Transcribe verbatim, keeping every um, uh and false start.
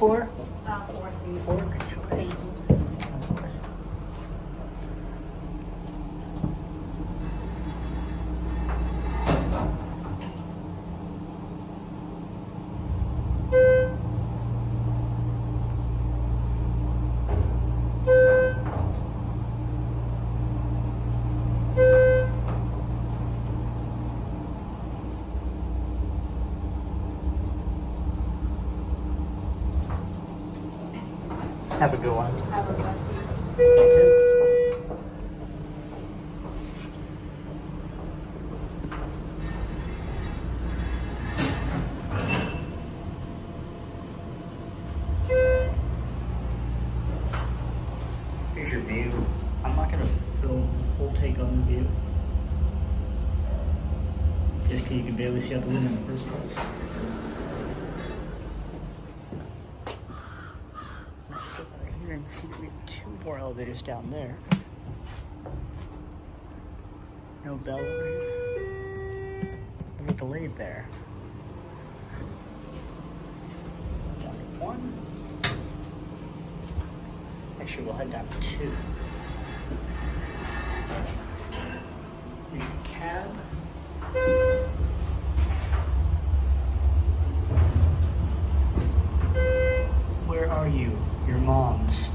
four? Uh, four, please. Four, good choice. Thank you. Have a good one. Have a blessed You too. Here's your view. I'm not going to film the full take on the view. Just because you can barely see out the window in the first place. Here and see we have two more elevators down there. No bell over here. A little delayed there. Down to one. Actually, we'll head down to two. Here's your cab. Where are you? Your mom's.